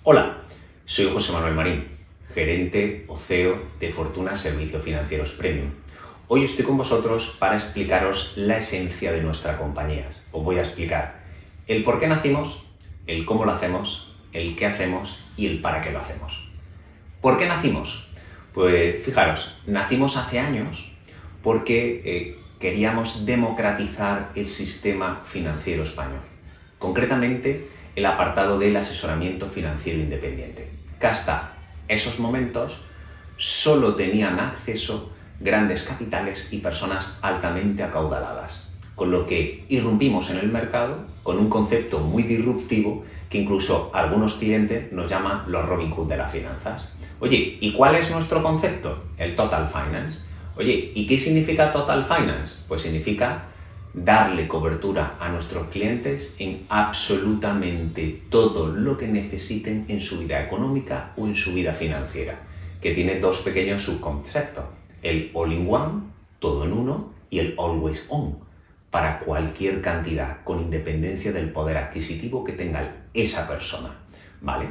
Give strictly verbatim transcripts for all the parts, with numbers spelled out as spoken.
Hola, soy José Manuel Marín, gerente o C E O de Fortuna Servicios Financieros Premium. Hoy estoy con vosotros para explicaros la esencia de nuestra compañía. Os voy a explicar el por qué nacimos, el cómo lo hacemos, el qué hacemos y el para qué lo hacemos. ¿Por qué nacimos? Pues fijaros, nacimos hace años porque eh, queríamos democratizar el sistema financiero español. Concretamente, el apartado del asesoramiento financiero independiente, que hasta esos momentos solo tenían acceso grandes capitales y personas altamente acaudaladas, con lo que irrumpimos en el mercado con un concepto muy disruptivo que incluso algunos clientes nos llaman los Robin Hood de las finanzas. Oye, ¿y cuál es nuestro concepto? El Total Finance. Oye, ¿y qué significa Total Finance? Pues significa darle cobertura a nuestros clientes en absolutamente todo lo que necesiten en su vida económica o en su vida financiera, que tiene dos pequeños subconceptos: el all-in-one, todo en uno, y el always on, para cualquier cantidad, con independencia del poder adquisitivo que tenga esa persona, ¿vale?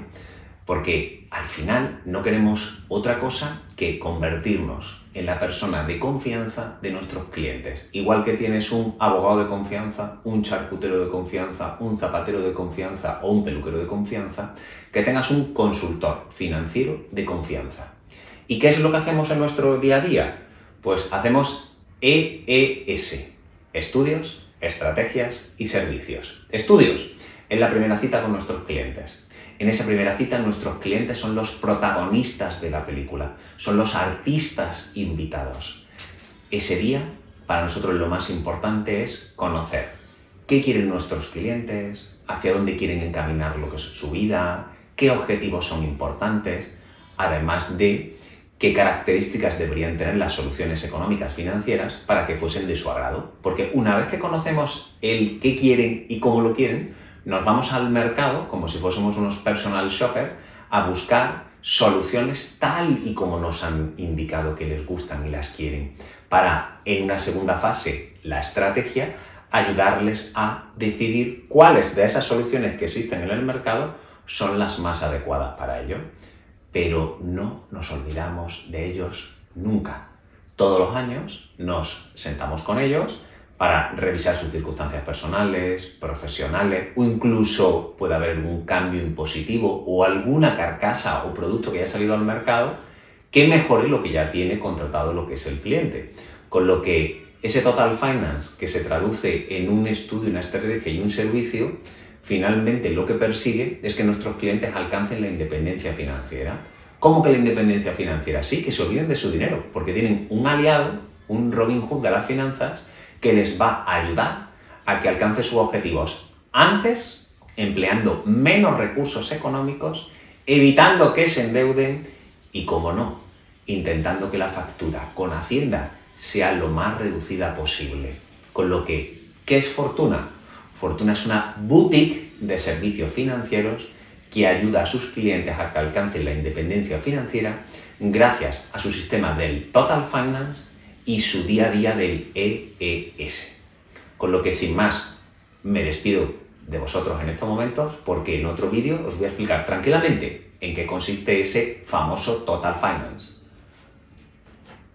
Porque al final no queremos otra cosa que convertirnos en la persona de confianza de nuestros clientes. Igual que tienes un abogado de confianza, un charcutero de confianza, un zapatero de confianza o un peluquero de confianza, que tengas un consultor financiero de confianza. ¿Y qué es lo que hacemos en nuestro día a día? Pues hacemos E E S, estudios, estrategias y servicios. Estudios, en la primera cita con nuestros clientes. En esa primera cita nuestros clientes son los protagonistas de la película, son los artistas invitados. Ese día, para nosotros lo más importante es conocer qué quieren nuestros clientes, hacia dónde quieren encaminar lo que es su vida, qué objetivos son importantes, además de qué características deberían tener las soluciones económicas financieras para que fuesen de su agrado. Porque una vez que conocemos el qué quieren y cómo lo quieren, nos vamos al mercado, como si fuésemos unos personal shopper, a buscar soluciones tal y como nos han indicado que les gustan y las quieren, para, en una segunda fase, la estrategia, ayudarles a decidir cuáles de esas soluciones que existen en el mercado son las más adecuadas para ello. Pero no nos olvidamos de ellos nunca. Todos los años nos sentamos con ellos para revisar sus circunstancias personales, profesionales, o incluso puede haber algún cambio impositivo o alguna carcasa o producto que haya salido al mercado que mejore lo que ya tiene contratado lo que es el cliente. Con lo que ese Total Finance, que se traduce en un estudio, una estrategia y un servicio, finalmente lo que persigue es que nuestros clientes alcancen la independencia financiera. ¿Cómo que la independencia financiera? Sí, que se olviden de su dinero, porque tienen un aliado, un Robin Hood de las finanzas, que les va a ayudar a que alcance sus objetivos antes, empleando menos recursos económicos, evitando que se endeuden y, como no, intentando que la factura con Hacienda sea lo más reducida posible. Con lo que, ¿qué es Fortuna? Fortuna es una boutique de servicios financieros que ayuda a sus clientes a que alcancen la independencia financiera gracias a su sistema del Total Finance y su día a día del E E S. Con lo que, sin más, me despido de vosotros en estos momentos, porque en otro vídeo os voy a explicar tranquilamente en qué consiste ese famoso Total Finance.